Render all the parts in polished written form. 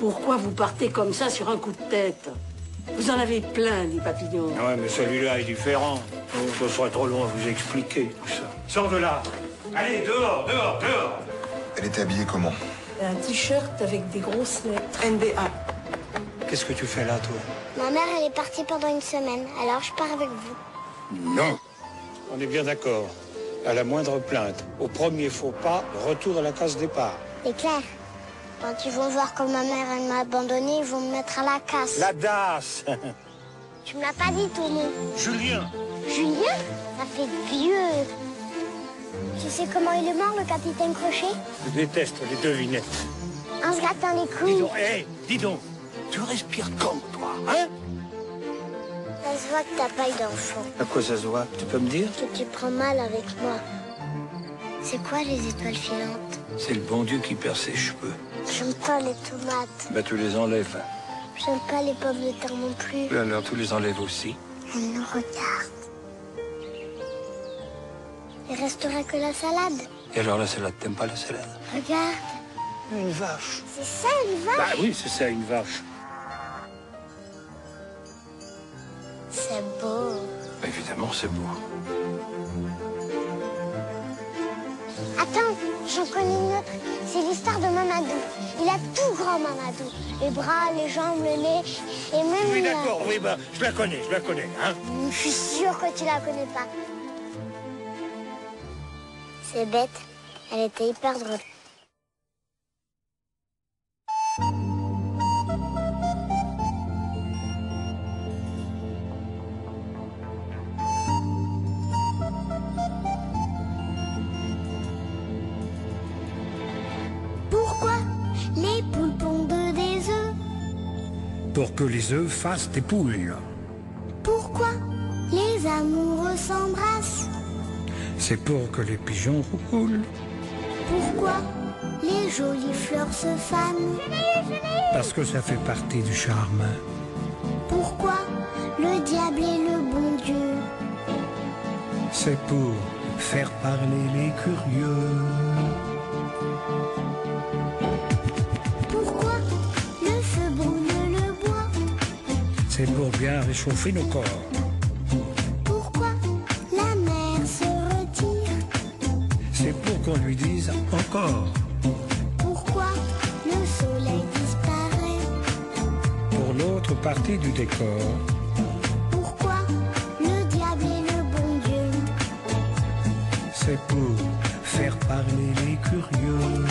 Pourquoi vous partez comme ça sur un coup de tête? Vous en avez plein, des papillons. Ouais, mais celui-là est différent. Ce serait trop long à vous expliquer tout ça. Sors de là. Allez, dehors, dehors, dehors. Elle était habillée comment? Un t-shirt avec des grosses lettres. NBA. Qu'est-ce que tu fais là, toi? Ma mère, elle est partie pendant une semaine, alors je pars avec vous. Non. On est bien d'accord. À la moindre plainte, au premier faux pas, retour à la case départ. C'est clair. Quand ils vont voir que ma mère, elle m'a abandonné, ils vont me mettre à la casse. La DAS. Tu me l'as pas dit, ton nom. Julien. Julien? Ça fait vieux. Tu sais comment il est mort, le capitaine Crochet? Je déteste les devinettes. En se grattant les Dis couilles. donc, hé, dis donc. Tu respires comme toi, hein? Ça se voit que t'as pas eu d'enfant. À quoi ça se voit? Tu peux me dire? Que tu prends mal avec moi. C'est quoi les étoiles filantes? C'est le bon Dieu qui perd ses cheveux. J'aime pas les tomates. Bah, tu les enlèves. J'aime pas les pommes de terre non plus. Alors, tu les enlèves aussi. Elle nous regarde. Il restera que la salade. Et alors, la salade, t'aimes pas la salade? Regarde. Une vache. C'est ça, une vache? Bah oui, c'est ça, une vache. C'est beau. Évidemment, c'est beau. Attends, j'en connais une autre. C'est l'histoire de Mamadou. Il a tout grand, Mamadou. Les bras, les jambes, le nez, et même... Oui, d'accord, oui, bah, je la connais, hein. Je suis sûre que tu la connais pas. C'est bête. Elle était hyper drôle. Pourquoi les poules pondent des œufs? Pour que les œufs fassent des poules. Pourquoi les amoureux s'embrassent? C'est pour que les pigeons roulent. Pourquoi les jolies fleurs se fanent? Parce que ça fait partie du charme. Pourquoi le diable est le bon Dieu? C'est pour faire parler les curieux. Pourquoi le feu brûle le bois? C'est pour bien réchauffer nos corps. Pourquoi la mer se retire? C'est pour qu'on lui dise encore. Pourquoi le soleil disparaît? Pour l'autre partie du décor. Pourquoi le diable est le bon Dieu? C'est pour faire parler les curieux.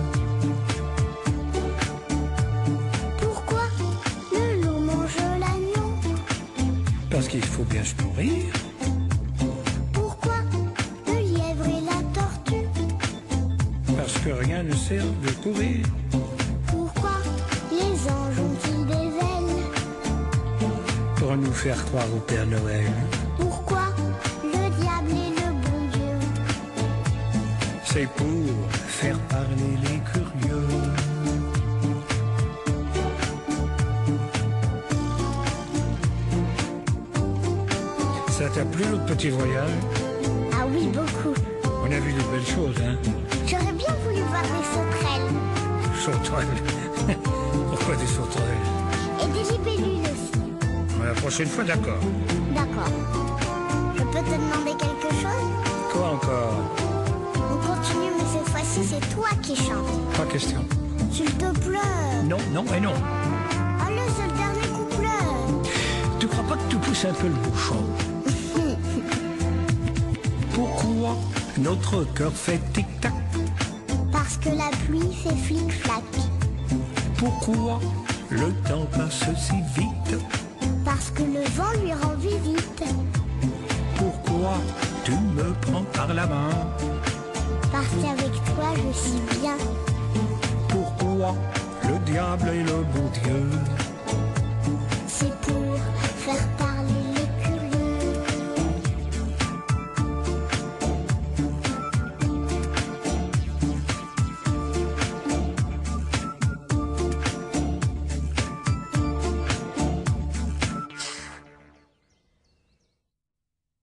Pourquoi le loup mange l'agneau? Parce qu'il faut bien se nourrir. Pourquoi le lièvre et la tortue? Parce que rien ne sert de courir. Pourquoi les anges ont-ils des ailes? Pour nous faire croire au Père Noël. Pourquoi le diable est le bon Dieu? C'est pour faire parler les curieux. Ça t'a plu notre petit voyage? Ah oui, beaucoup. On a vu de belles choses, hein? J'aurais bien voulu voir des sauterelles. Sauterelles. Pourquoi des sauterelles? Et des libellules aussi. La prochaine fois, d'accord. D'accord. Je peux te demander quelque chose? Quoi encore? On continue, mais cette fois-ci, c'est toi qui chantes. Pas question. S'il te plaît. Non, non et non. Allez, c'est le dernier couplet. Tu crois pas que tu pousses un peu le bouchon? Pourquoi notre cœur fait tic-tac? Parce que la pluie fait flic-flac. Pourquoi le temps passe si vite? Parce que le vent lui rend visite. Pourquoi tu me prends par la main? Parce qu'avec toi, je suis bien. Pourquoi le diable est le bon Dieu?